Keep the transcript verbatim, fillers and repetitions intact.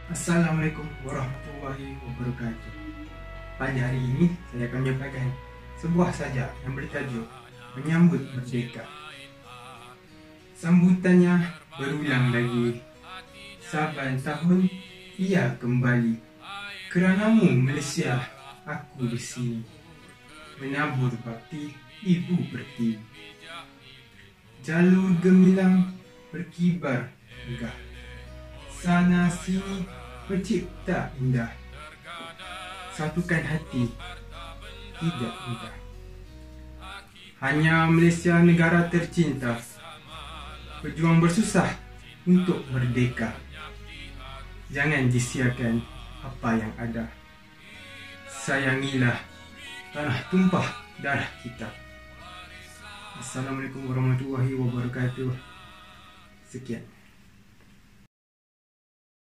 Assalamualaikum warahmatullahi wabarakatuh. Pada hari ini saya akan menyampaikan sebuah sajak yang bertajuk Menyambut Merdeka. Sambutannya berulang lagi, saban tahun ia kembali. Keranamu Malaysia, aku di sini menabur bakti Ibu Pertiwi. Jalur gemilang berkibar megah, sana sini mencipta indah. Satukan hati tidak mudah. Hanya Malaysia negara tercinta, berjuang bersusah untuk merdeka. Jangan disia-siakan apa yang ada. Sayangilah tanah tumpah darah kita. Assalamualaikum warahmatullahi wabarakatuh. Sekian.